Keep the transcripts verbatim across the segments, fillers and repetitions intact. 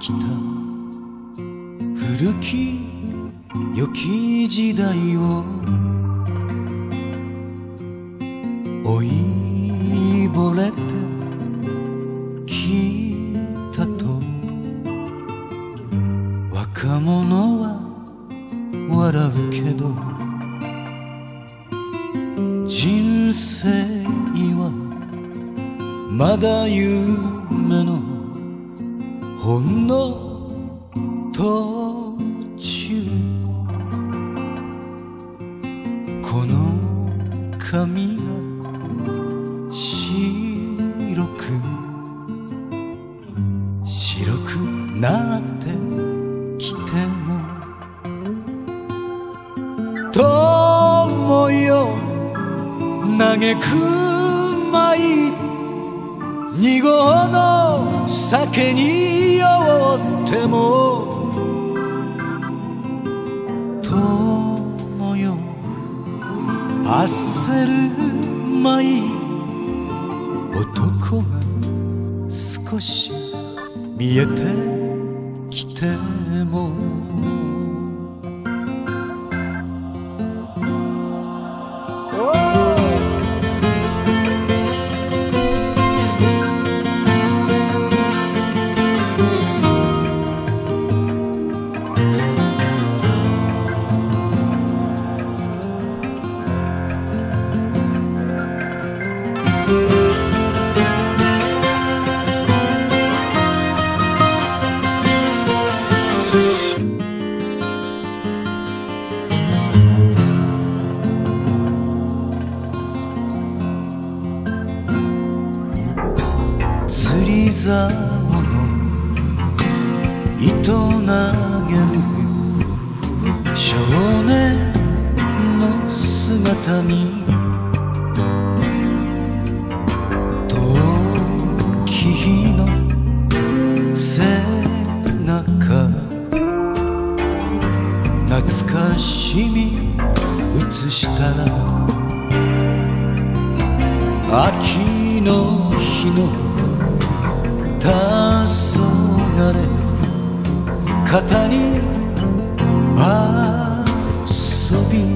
きた古き良き時代を老いぼれてきたと若者は笑うけど人生はまだ夢のほんの途中この髪が白く白くなってきても友よ嘆くまい二合の酒に酔っても友よ焦るまい男が少し見えてきても釣り竿の糸投げる少年の姿に時日の背中懐かしみ映したら秋の日の黄昏肩に遊び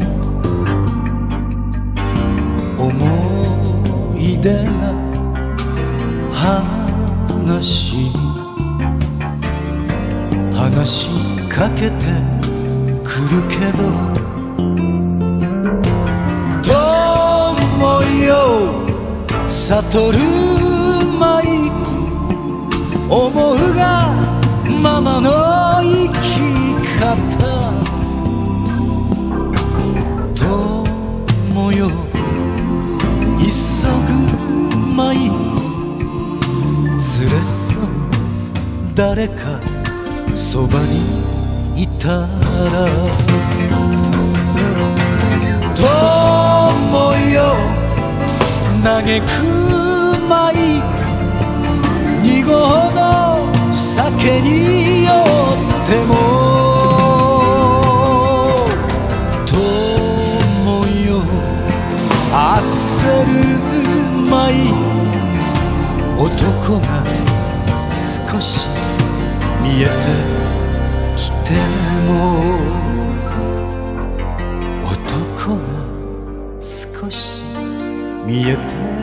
思い出が話し話しかけてくるけど友よ悟るまい思うがままの生き方友よ急ぐまい連れそう誰かそばにいたら友よ嘆くまい二合の酒に酔っても友よ焦るまい男が少し見えてきても男が少し見えて